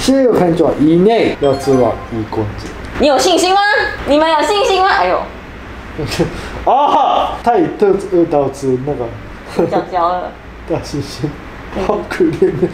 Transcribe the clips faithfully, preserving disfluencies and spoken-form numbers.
十六分钟以内要做完一公斤。 你有信心吗？你们有信心吗？哎呦， 啊，他也都饿到吃那个脚脚了， 大猩猩，好可怜的。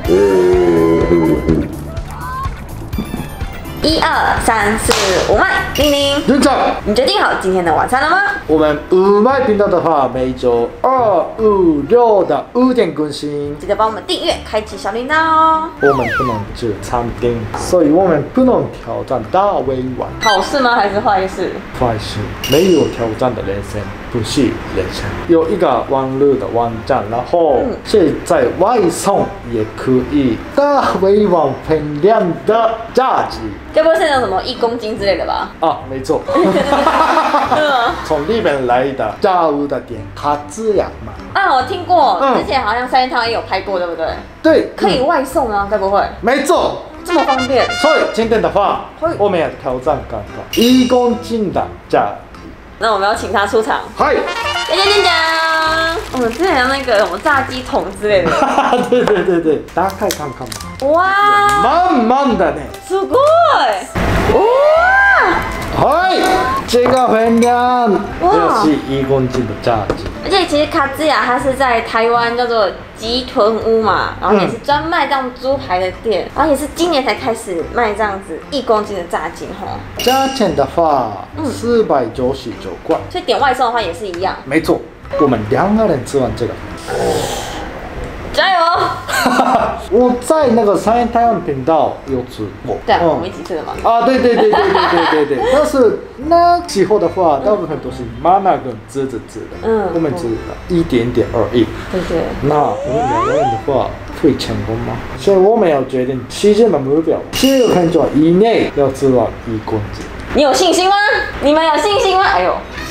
一二三四五麦，玲玲， 院长， 你决定好今天的晚餐了吗？ 我们五麦频道的话，每周二、五、六的五点更新。 记得帮我们订阅，开启小铃铛哦。 我们不能吃餐厅，所以我们不能挑战大胃王。 好事吗？还是坏事？ 坏事，没有挑战的人生不是人生。有一个网络的网站，然后现在外送也可以大胃王分量的炸鸡。 该不会是那种什么一公斤之类的吧？ 啊，没错。从日本来的炸物的店卡兹亚嘛。 啊，我听过， 嗯之前好像三件套也有拍过，对不对？ 对， 可以外送啊，该不会？ 没错。 这么方便？ 所以今天的话会， 我们要挑战看看一公斤的炸鸡。 那我们要请他出场。 嗨， 讲讲讲讲，我们之前有那个什么炸鸡桶之类的。 对对对对，打开看看嘛。 哇， 满满的呢。 すごい！哇！ 嗨，这个分量就是一公斤的炸鸡。 而且其实卡兹雅它是在台湾叫做吉豚屋嘛，然后也是专卖这样猪排的店，然后也是今年才开始卖这样子一公斤的炸鸡哈。 价钱的话，四百九十九块。 所以点外送的话也是一样。 没错，我们两个人吃完这个。 加油！ 我在那个商业台湾频道有吃过。 对啊，我们一起吃的嘛。 啊，对对对对对对对对。但是那时候的话，大部分都是妈妈跟侄子吃的。嗯。我们只一点点而已。 对对。 那我们两个人的话会成功吗？所以我们要决定期限的目标，十六分钟以内要吃完一公斤。 你有信心吗？你们有信心吗？哎呦。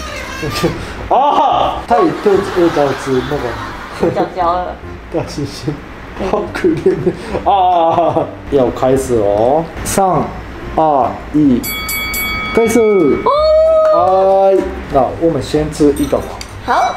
啊，他也都饿到吃那个脚脚了。 大猩猩，好可怜的啊！要开始哦，三、二、一，开始。哦。哎，那我们先吃一个吧。 好。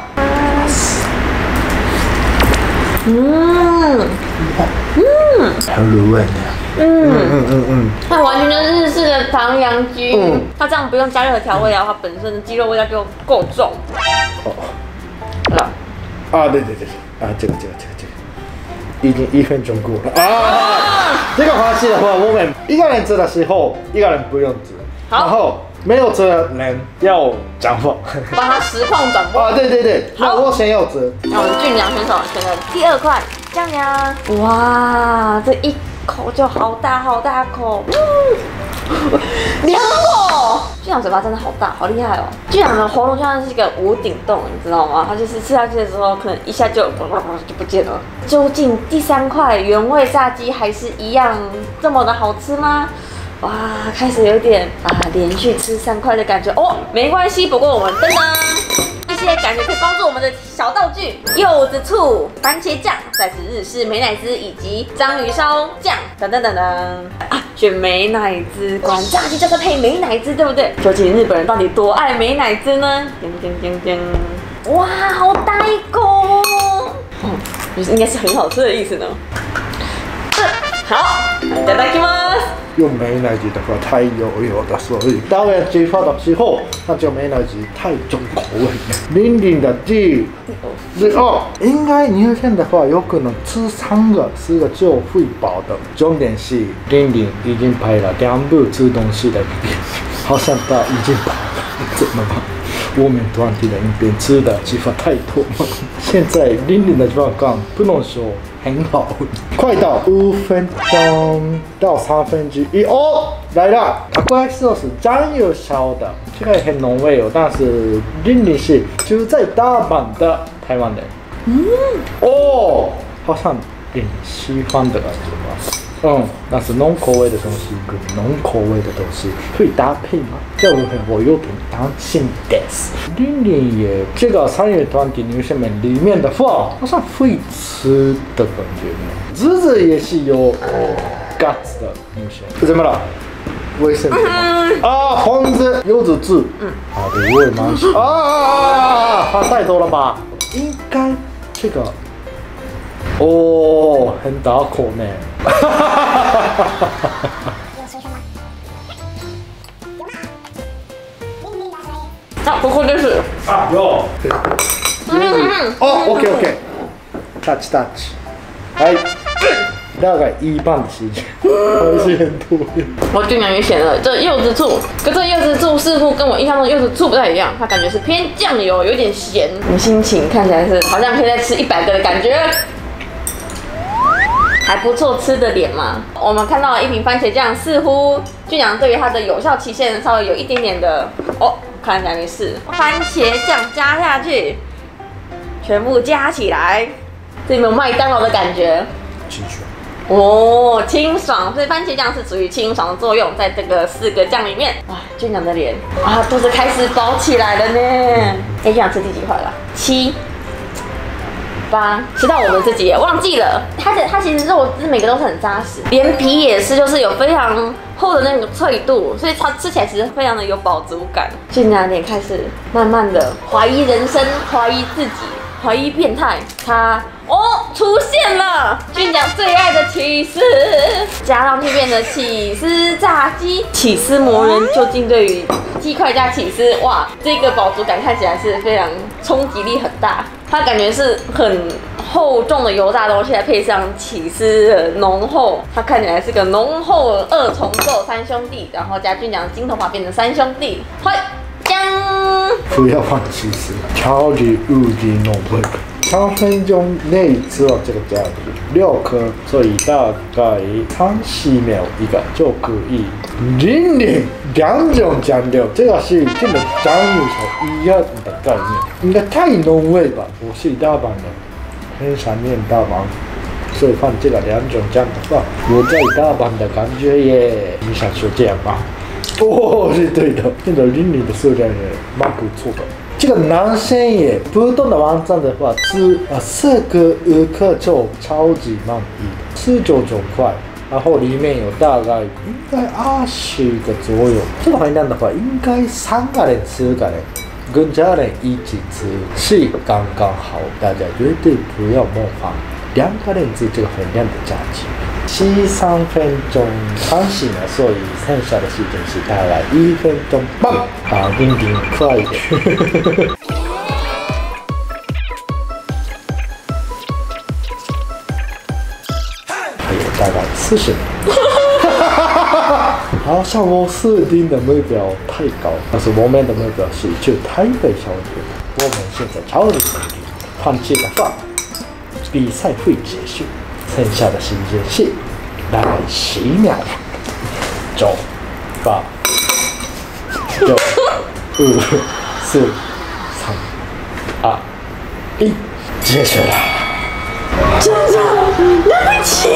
嗯。嗯。 很入味的。嗯嗯嗯嗯。 它完全就是日式的唐扬鸡，嗯、它这样不用加任何调味料，它本身的鸡肉味道就够重。哦。了。 啊，对对对对，啊，这个这个这个这个。已经一分钟过了啊！这个花式的话，我们一个人吃的时候，一个人不用吃，然后没有吃的人要讲话， 帮他实况转播。 啊，对对对，那我先要吃。 那我们俊良选手选的第二块酱呀，哇，这一口就好大好大口，嗯，两口。俊良嘴巴真的好大，好厉害哦！俊良的喉咙就像是一个无顶洞，你知道吗？他就是吃下去的时候，可能一下就就不见了。究竟第三块原味炸鸡还是一样这么的好吃吗？哇，开始有点啊连续吃三块的感觉哦，没关系，不过我们噔噔一些感觉可以帮助我们的小道具，柚子醋、番茄酱，再是日式美乃滋以及章鱼烧酱，等等等等啊，选美乃滋，果然炸鸡就是配美乃滋，对不对？究竟日本人到底多爱美乃滋呢？叮叮叮叮，哇，好大一口哦，嗯，就是应该是很好吃的意思呢。好，いただきます。 用美乃滋的话太油油的，所以当然计划的时候，那就美乃滋太重口味了。玲玲的第二，应该女生的话有可能吃三个、四个就会饱的。重点是玲玲已经拍了两部吃东西的影片，好像她已经饱了，怎么办？我们团体的影片吃的计划太多了，现在玲玲的状况不能说很好，快到五分钟到三分之一哦，来了，它过来说是酱油烧的，这个很浓味哦，但是玲玲是住在大阪的台湾人，嗯，哦，好像很喜欢的感觉吧。嗯，但是浓口味的东西跟浓口味的东西会搭配吗？这部分我有点担心的。玲玲也这个三月团体女生们里面的话，好像会吃的感觉呢。日子也是有 guts 的女生。怎么了？卫生棉啊，黄子柚子汁，嗯，好的，我也蛮喜欢啊啊啊啊！放太多了吧？应该这个哦，很大口呢。 啊，ここです。 啊，有。 嗯哦，OK OK。touch touch。はい。大概一半的时间，还是很多。 我俊良也选了这柚子醋，可这柚子醋似乎跟我印象中的柚子醋不太一样，它感觉是偏酱油，有点咸。我心情看起来是好像可以再吃一百个的感觉。还不错吃的脸嘛。我们看到了一瓶番茄酱，似乎俊良对于它的有效期限稍微有一点点的哦，看起来没事。番茄酱加下去，全部加起来，这有没有麦当劳的感觉？ 清爽。 哦，清爽，所以番茄酱是属于清爽的作用，在这个四个酱里面。哇，俊良的脸啊，肚子开始饱起来了呢。哎，俊良吃第几块了？七。八，吃到我们自己也忘记了，它的它其实肉汁每个都是很扎实，连皮也是，就是有非常厚的那个脆度，所以它吃起来其实非常的有饱足感。俊良脸开始慢慢的怀疑人生，怀疑自己，怀疑变态。它哦出现了，俊良最爱的起司，加上去变成起司炸鸡，起司魔人究竟对于鸡块加起司，哇，这个饱足感看起来是非常冲击力很大。它感觉是很厚重的油炸东西，再配上起司的浓厚，它看起来是个浓厚的二重奏三兄弟，然后加俊良金头发变成三兄弟，嘿，姜！ 不要放起司，超级无敌浓味。三分钟内吃到这个价值，六颗，所以大概三十秒一个就可以。零零两种酱料，这个是真的酱油是一样的概念，应该太浓味吧？我是大阪人，很想念大阪，所以放这个两种酱的话，我在大阪的感觉耶。你想说这样吗？哦，是对的，这个零零的数量也蛮不错的。这个男生也普通的网站的话，吃啊四个五颗就超级满意，四九九块，然后里面有大概应该二十个左右。这个分量的话，应该三个人吃个人，跟家人一起吃是刚刚好，大家绝对不要模仿两个人吃这个分量的价钱。七三分钟三十秒，所以剩下的时间是大概一分钟半，啊，零零快一点。还有大概四十秒。好像我设定的目标太高，但是我们的目标是去台北小姐。我们现在超级肯定，放弃的话，比赛会结束。剩下的时间是大概十秒，九、八、六、五、四、三、二、一，结束了。真的，对不起。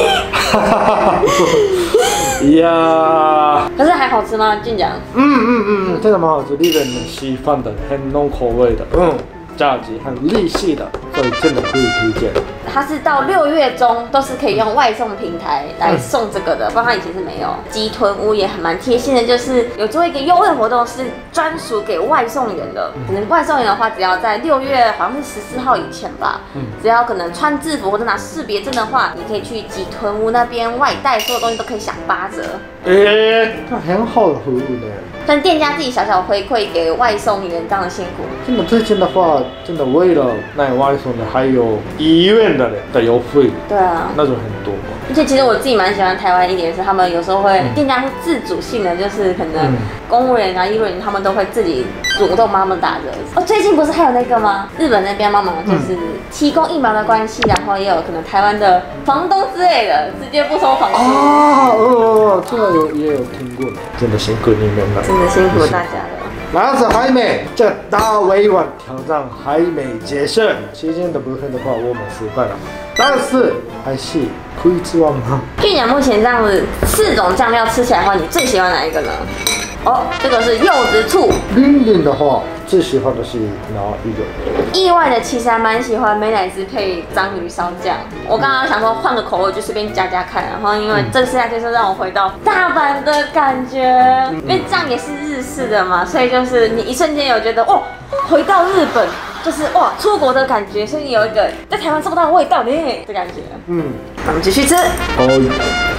呀， 可是还好吃吗？俊良？ 嗯嗯嗯，真的蛮好吃，日本人喜欢的，很浓口味的，嗯。炸鸡很日系的，所以真的可以推荐。 它是到六月中都是可以用外送平台来送这个的，不然它以前是没有。鸡豚屋也很蛮贴心的，就是有做一个优惠活动，是专属给外送员的。可能外送员的话，只要在六月好像是十四号以前吧，嗯，只要可能穿制服或者拿识别证的话，你可以去鸡豚屋那边外带，所有东西都可以享八折。 诶，那很好的服务呢。 但店家自己小小回馈给外送员这样的辛苦。 真的最近的话，真的为了那外送的，还有医院的的邮费， 对啊， 那种很多。 而且其实我自己蛮喜欢台湾一点是，他们有时候会、嗯、店家会自主性的，就是可能公务员啊、医护人员他们都会自己主动帮他们打折。哦，最近不是还有那个吗？日本那边帮忙就是提供疫苗的关系，然后也有可能台湾的房东之类的直接不收房租。 啊，哦，这个有也有听过，真的辛苦你们了， 真的辛苦大家了。 男子还没，这大委婉挑战还没结束，期间的部分的话我们失败了，但是还是可以吃完吗？ 俊良目前这样子四种酱料吃起来的话，你最喜欢哪一个呢？哦，这个是柚子醋。 零零的话，最喜欢的是哪一个？ 意外的其实还蛮喜欢美乃滋配章鱼烧酱。我刚刚想说换个口味，就随便加加看。然后因为这次下就是让我回到大阪的感觉，因为酱也是日式的嘛，所以就是你一瞬间有觉得哦，回到日本， 就是哇，出国的感觉，所以有一个在台湾吃不到的味道呢的感觉。嗯，那我们继续吃。 哦。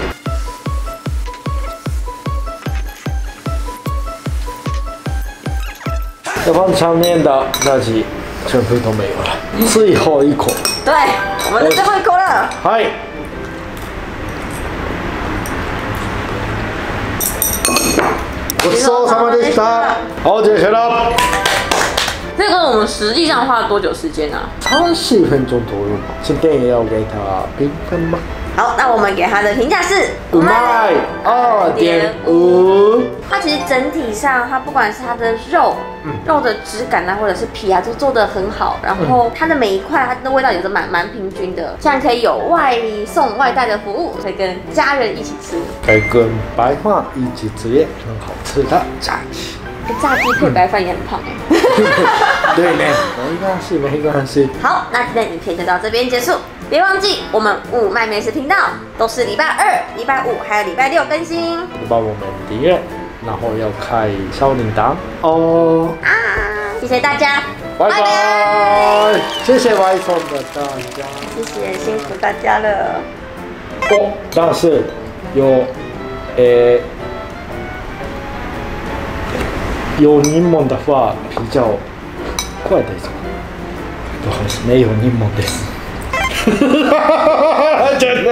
要放上面的那些全部都没有了，最后一口。 对，我们的最后一口了。 嗨。ごちそうさまでした。好，解决了。 这个我们实际上花了多久时间啊？ 三十分钟左右吧。今天也要给它评分吗？ 好，那我们给它的评价是五麦二点五。 它其实整体上，它不管是它的肉，嗯、肉的质感啊，或者是皮啊，都做得很好。然后它的每一块，它的味道也是蛮蛮平均的。这样可以有外送外带的服务，可以跟家人一起吃， 可以跟白饭一起吃也很好吃的炸鸡。 炸鸡配白饭也很胖哎。 对呢，没关系，没关系。 好，那今天影片就到这边结束。别忘记，我们五麦美食频道都是礼拜二、礼拜五还有礼拜六更新。 帮我们订阅，然后要开小铃铛哦。 啊，谢谢大家， 拜拜。拜拜，谢谢外送的大家， 谢谢，辛苦大家了。 哦，但是有，诶、有柠檬的话比较快です。不好意思，没有柠檬です。真的，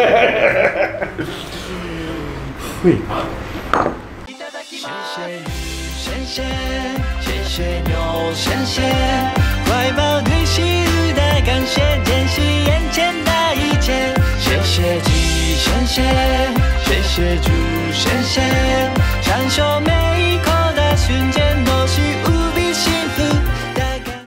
会吧？谢谢鱼先生，谢谢牛先生，怀抱对昔日的感谢，珍惜眼前的一切。谢谢鸡先生，谢谢猪先生。